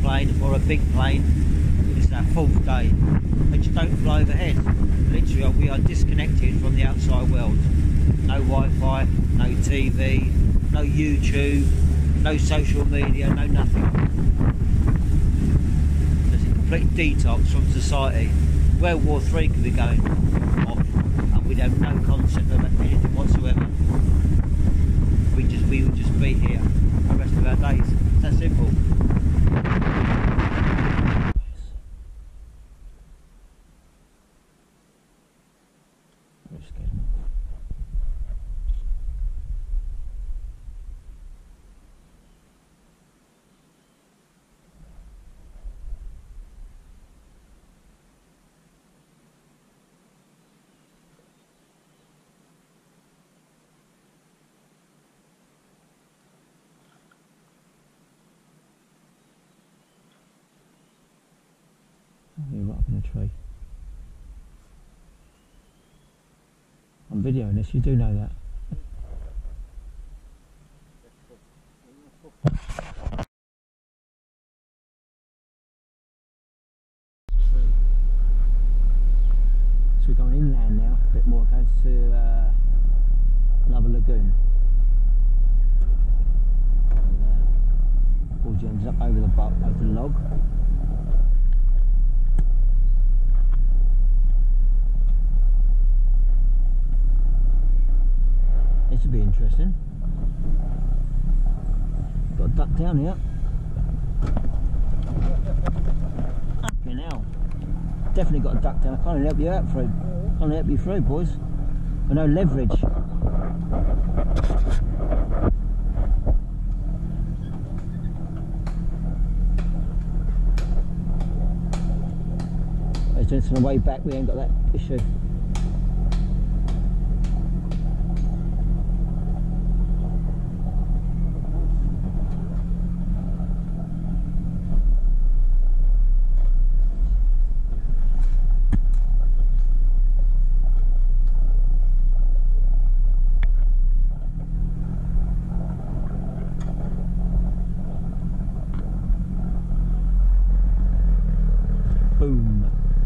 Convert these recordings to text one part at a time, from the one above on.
plane or a big plane. It's our 4th day. They just don't fly overhead. Literally, we are disconnected from the outside world. No Wi-Fi, no TV, no YouTube, no social media, no nothing. There's a complete detox from society. World War III could be going off and we'd have no concept of anything whatsoever. We would just be here the rest of our days. It's that simple. You're right up in a tree. I'm videoing this, you do know that. So we're going inland now, a bit more, goes to another lagoon. Gorge ends up over the log. This will be interesting. Got a duck down here. Fucking hell. Definitely got a duck down. I can't help you out through. Can't help you through, boys. With no leverage. It's on the way back, we ain't got that issue. Boom.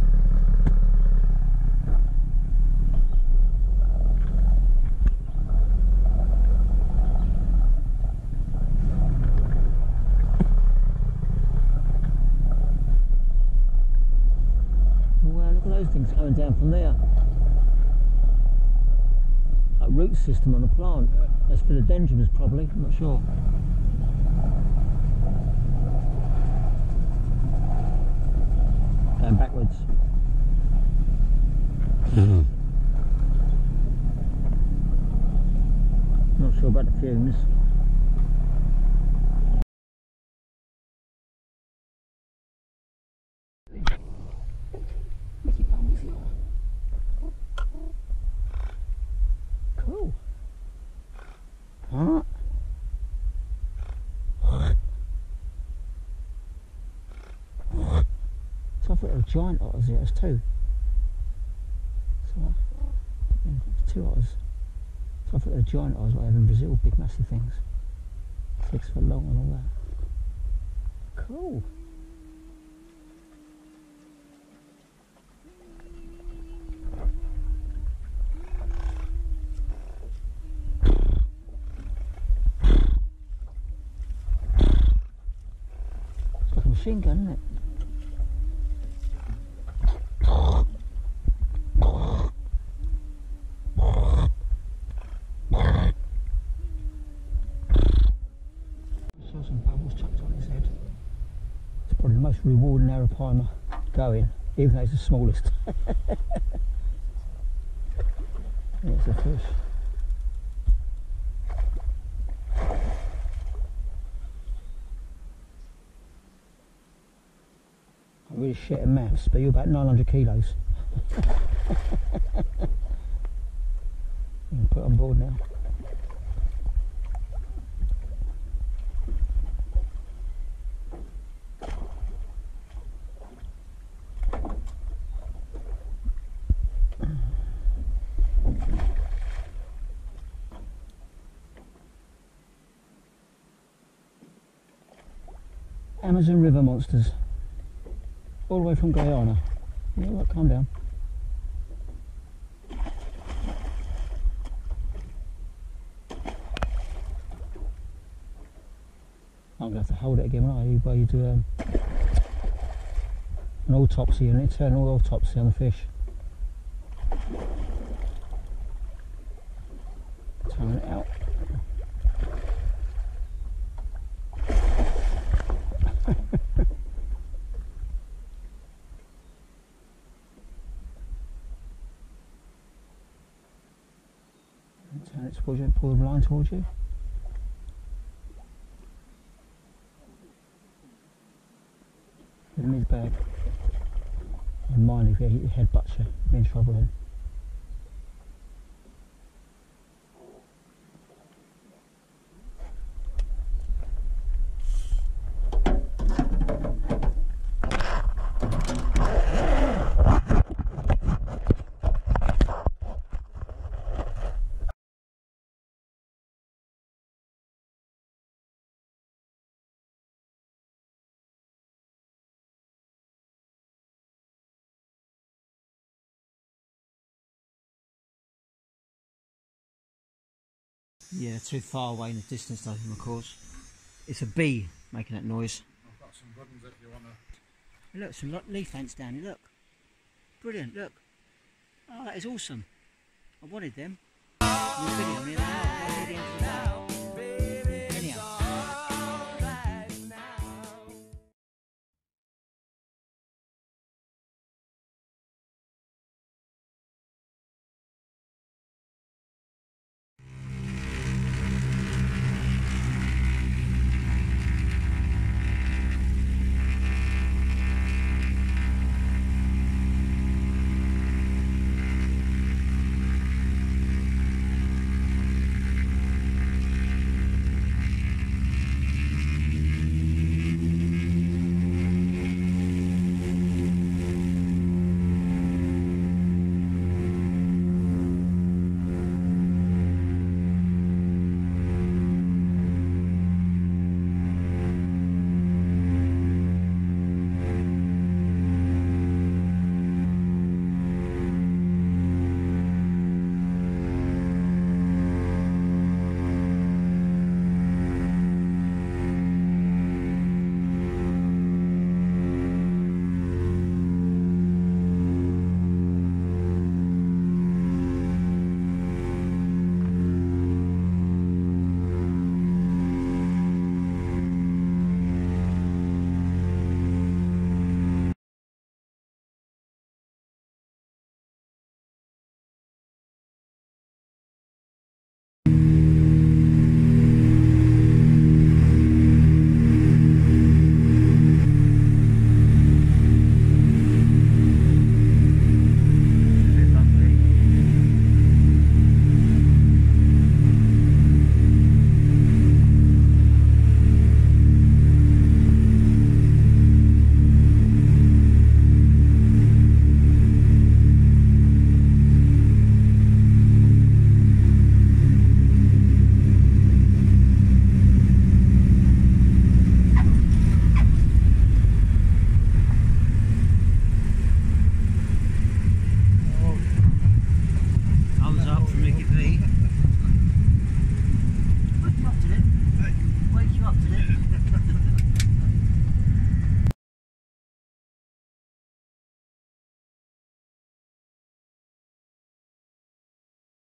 Wow, look at those things coming down from there. Like root system on a plant. That's philodendrons probably, I'm not sure. Going backwards. Not sure about the fumes. Cool. Huh? So I thought there were giant otters here, there's 2. So, yeah, 2 otters. So I thought there were giant otters like I have in Brazil, big massive things. 6 foot long and all that. Cool. It's like a machine gun, isn't it? Probably the most rewarding arapaima going, even though it's the smallest. It's a fish. I'm really shit at maths, but you're about 900 kilos. You can put it on board now. Amazon river monsters. All the way from Guyana. Yeah, look, calm down. I'm going to have to hold it again, aren't I? While you do an autopsy, an internal autopsy on the fish. Turn it out. Turn it towards you, pull the line towards you. Put him in his bag. And mind if your head butts you, you're in trouble then. Yeah, too far away in the distance though, of course. It's a bee making that noise. I've got some buttons if you want to... Look, some leaf ants down here, look. Brilliant, look. Oh, that is awesome. I wanted them. In the video,